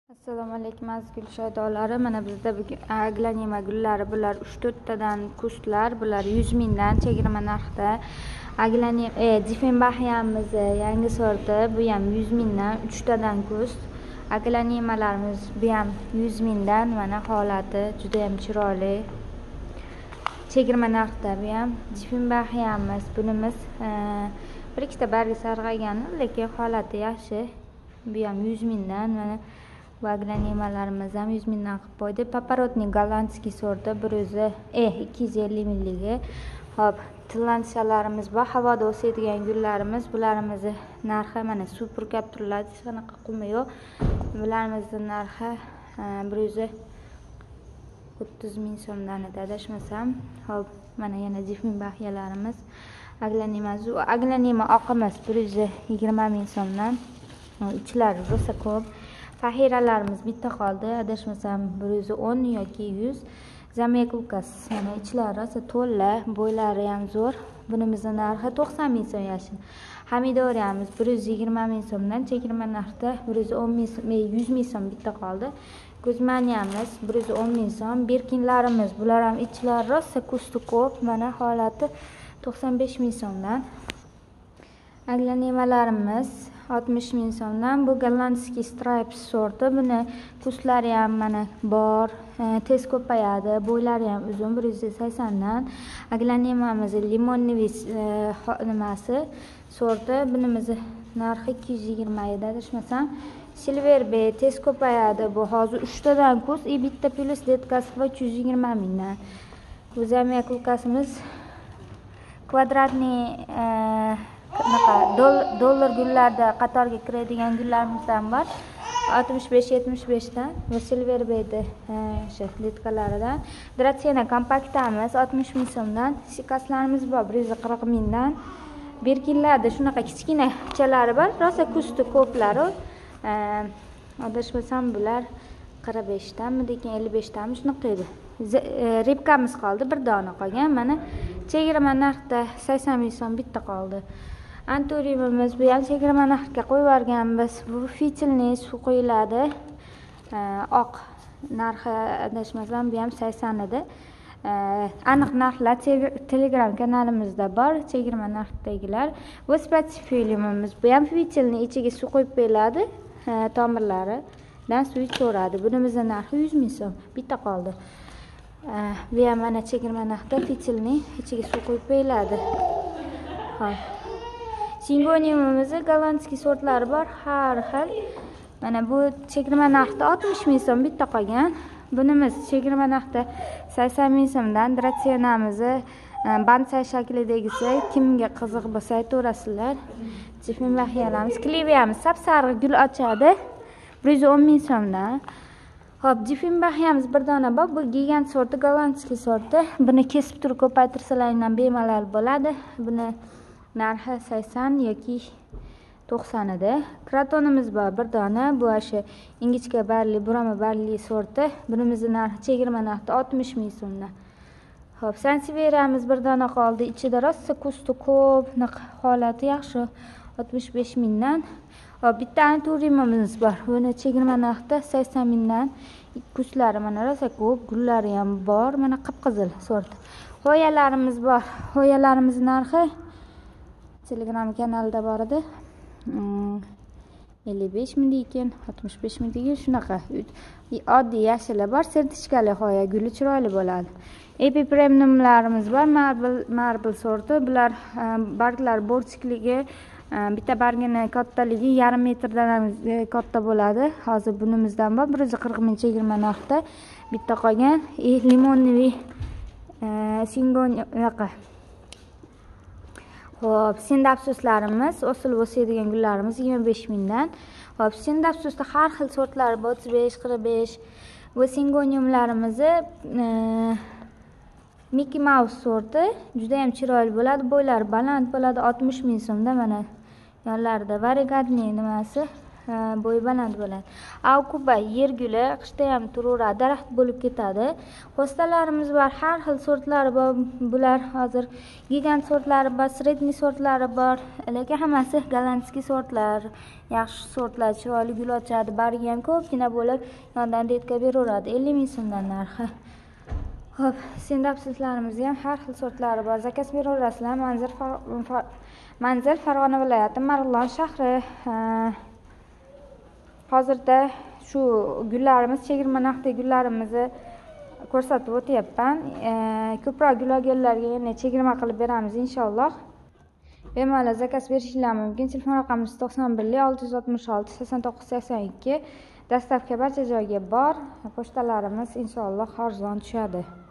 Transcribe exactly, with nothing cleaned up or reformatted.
Assalomu alaykum aziz gul shodolari. Mana bizda aglanima gullari bular uch to'rt tadan kustlar, bular yuz mingdan chegirma narxda. Aglanima e Diefenbachimiz yangi sorti, bu ham yuz mingdan uch tadan kust. Aglanimalarimiz bu ham yuz mingdan, mana holati juda ham chiroyli. Chegirma narxda bu ham Diefenbachimiz. Bunimiz bir ikkita bargi sarg'aygan, lekin holati yaxshi. Bu ham yuz mingdan, mana bu aglanimalarimiz ham yuz mingdan qilib qo'ydi. Paparotniy gollandskiy sorti bir yuz e ikki yuz ellik mingligi. Hop, tillanshalarimiz bor, havoda o'sadigan gullarimiz. Bularimizni narxi mana super kap turiladi, hech qanaqa qumi yo'q. Bularimizni narxi bir yuz o'ttiz ming so'mdan edi, adashmasam. Hop, mana yana Diefenbachilarimiz. Aglanimamiz, aglanima oqimiz bir yuz yigirma ming so'mdan. Ichlari rosa ko'p. Fahiralarimiz bitta qoldi, adashmasam bir yuz o'n yoki yuz. Zamyakulkas, mana ichlari rosa to'la, bo'ylari ham zo'r. Bunimizning narxi to'qson ming so'm yashin. Hamidoriyamiz bir yuz yigirma ming so'mdan chegirma narxda bir yuz o'n ming so'm, yuz ming so'm bitta qoldi. Guzmaniyamiz bir yuz o'n ming so'm. Birkinlarimiz, bular ham ichlari rosa kusti ko'p, mana holati to'qson besh ming so'mdan. Aglanimalarimiz oltmish ming so'mdan. Bu gollandskiy stripes sorti. Buni kustlari ham mana bor, tez ko'payadi, bo'ylari ham uzun, bir yuz saksondan. Aglanimamiz limonniy nimasi sorti. Bunimiz narxi ikki yuz yigirma edi, adashmasam. Silver Bay tez ko'payadi. Bu hozir uch tadan kus, и bitta plus letkasi va uch yuz yigirma mingdan. Bu zamyakulkasimiz kvadratniy dollar gullarda qatorga kiradigan gullarimiz ham bor. oltmish besh yetmish besh dan va Silver Bay'da o'sha letkalaridan. Dratsena kompaktamiz oltmish ming so'mdan. Sikaslarimiz bor bir yuz qirq mingdan. Birkinlarda shunaqa kichkina kuchalari bor, rosa kusti ko'plari. Adashmasam bular qirq besh danmi, lekin ellik besh danmi shunaqa edi. Repkamiz qoldi, bir dona qolgan. Mana chegirma narxda sakson ming so'm bitta qoldi. Anturimimiz bu ham chegirma narxga qo'yib yuborganmiz. Bu fitilniy suv quyiladi. Oq narxi adashmasam bu ham sakson edi. Aniq narxlar Telegram kanalimizda bor, chegirma narxdagilar. Bu spatifiliumimiz, bu ham fitilniy, ichiga suv qo'yib qo'yiladi, tomirlaridan suv so'radi. Bunimizning narxi yuz ming so'm, bitta qoldi. Bu ham mana chegirma narxda fitilniy, ichiga suv qo'yib qo'yiladi. Hop. Singoniumimiz gollandskiy sortlari bor, har xil. Mana bu chegirma narxda oltmish ming so'm bitta qolgan. Bunimiz chegirma narxda sakson ming so'mdan. Dratsenamiz bonsai shaklidagisi, kimga qiziq bo'lsa aytaverasizlar. Diefenbachilarimiz, kliviyamiz sap-sariq gul ochadi, bir yuz o'n ming so'mdan. Hop, Diefenbachimiz bir dona bor, bu gigant sorti, gollandskiy sorti. Buni kesib turib ko'paytirsalaringdan bemalol bo'ladi. Buni narxi sakson yoki to'qson edi. Kratonimiz bor bir dona, bu o'sha ingichka barli, burama barli sorti. Bunimizning narxi chegirma narxda oltmish ming so'mdan. Hop, Sansevieramiz bir dona qoldi. Ichida rosa kusti ko'p, holati yaxshi, oltmish besh mingdan. Hop, bitta anturimimiz bor. Buni chegirma narxda sakson mingdan. Kustlari mana rosa ko'p, gullari ham bor, mana qip-qizil sort. Hoyalarimiz bor. Hoyalarimiz narxi Telegram kanalida bor edi. ellik besh ming ekan, oltmish besh ming degan shunaqa. Oddiy yashili bor, sertifikali hoya, guli chiroyli bo'ladi. Epi premiumlarimiz bor, marble marble sorti. Bular barglar borchikligi, bitta bargini kattaligi yarim metrdan katta bo'ladi. Hozir bunimizdan bor bir yuz qirq ming chegirma narxda bitta qolgan. Limonniy singoniyaqa. Hop, sendapsuslarimiz, osilib o'sadigan gullarimiz yigirma besh mingdan. Hop, sendapsusda har xil sortlar bor, o'ttiz besh, qirq besh. Bu singoniumlarimiz Mickey Mouse sorti, juda ham chiroyli bo'ladi, bo'ylari baland bo'ladi, oltmish ming so'mda. Mana yonlarida variegatniy nimasi, bo'yi baland bo'ladi. Akuba yer guli qishda ham turaveradi, daraxt bo'lib ketadi. Hostalarimiz bor, har xil sortlari bor. Bular hozir gigant sortlari bor, sredniy sortlari bor. Lekin hammasi gollandskiy sortlar, yaxshi sortlar, chiroyli gul ochadi. Bariga ham ko'pgina bo'lib, yondan detka beraveradi. ellik ming so'mdan narxi. Xo'p, sendapsizlarimiz ham har xil sortlari bor. Zakaz beraverasizlar. Manzil Manzil Farg'ona viloyati Marg'ilon shahri. Hozirda shu gullarimiz, chegirma narxdagi gullarimizni ko'rsatib o'tyapman. Ko'proq gul olganlarga yana chegirma qilib beramiz inshaalloh. Bemalol zakaz berishingiz mumkin. Telefon raqamimiz to'qson bir olti yuz oltmish olti sakson to'qqiz sakson ikki. Dastavka barcha joyga bor. Pochtalarimiz inshaalloh arzon tushadi.